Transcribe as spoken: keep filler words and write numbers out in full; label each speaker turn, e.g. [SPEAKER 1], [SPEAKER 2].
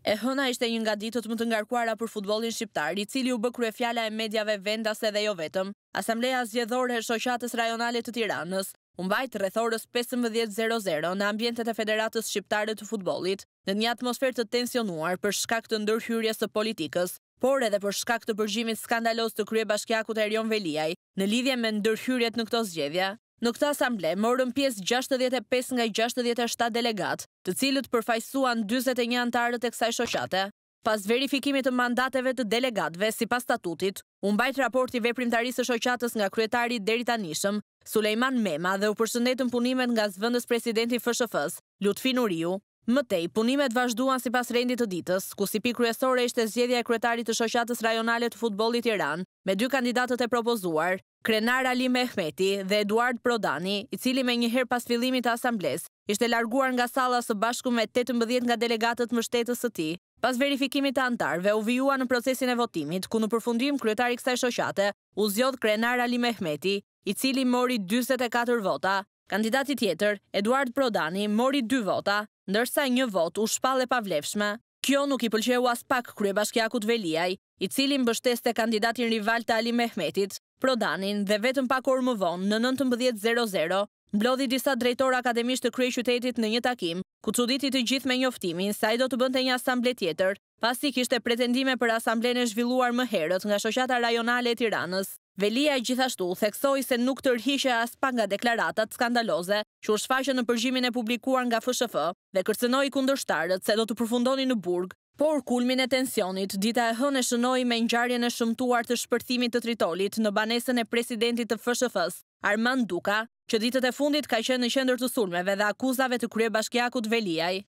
[SPEAKER 1] E hëna ishte një nga ditët më të ngarkuara për futbollin shqiptar, i cili u bë kryefjala e mediave vendase dhe jo vetëm. Asambleja zgjedhore e shoqatës rajonale të Tiranës u mbajt rreth orës pesëmbëdhjetë e zero në ambientet e Federatës Shqiptare të Futbollit, në një atmosferë të tensionuar për shkak të ndërhyrjes së politikës, por edhe për shkak të përgjimit skandaloz të kryebashkiakut Erion Veliaj në lidhje me ndërhyrjet në këto zgjedhje. Në këtë asamble morën pjesë gjashtëdhjetë e pesë nga gjashtëdhjetë e shtatë delegat, të cilët përfaqësuan dyzet e një anëtarët e kësaj shoqate. Pas verifikimit të mandateve të delegatëve sipas statutit, u mbajt raporti veprimtarisë së shoqatës nga kryetari deri tanishëm, Sulejman Mema, dhe u përshëndetën punimet nga zëvendës presidenti F S F-s, Lutfi Nuriu. Mëtej, punimet vazhduan sipas rendit të ditës, ku si pikë kryesore ishte zgjedhja e kryetarit të shoqatës rajonale të futbollit Tiranë, me dy kandidatët e propozuar, krenar Ali Mehmeti dhe Eduard Prodani, i cili me njëherë pas fillimit të asambles, ishte larguar nga salla së bashku me tetëmbëdhjetë nga delegatët mbështetës së tij. Pas verifikimit të antarëve, u vijua në procesin e votimit, ku në përfundim kryetari i kësaj shoqate u zgjodh krenar Ali Mehmeti, i cili mori dyzet e katër vota. Kandidati tjetër, Eduard Prodani, mori dy vota, ndërsa një vot u shpall e pavlefshme. Kjo nuk i pëlqeu as pak kryebashkiakut Veliaj, i cili mbështeste kandidatin rival të Ali Mehmetit, Prodanin, dhe vetëm pak orë më vonë, në nëntëmbëdhjetë e zero, mblodhi disa drejtorë akademisht të kryeqytetit në një takim, ku çuditi të gjithë me njoftimin se ai do të bënte një asamble tjetër, pasi kishte pretendime për asamblenë e zhvilluar më herët nga shoqata rajonale e Tiranës. Veliaj gjithashtu theksoi se nuk tërhiqe as pak nga deklaratat skandaloze që u shfaqën në përgjimin e publikuar nga F S F dhe kërcënoi kundërshtarët se do të përfundonin në burg, por kulmin e tensionit dita e hënë e shënoi me ngjarjen e shëmtuar të shpërthimit të Tritolit në banesën e presidentit të F S F-s, Armand Duka, që ditët e fundit ka qenë në qendër të sulmeve dhe akuzave të kryebashkiakut Veliaj.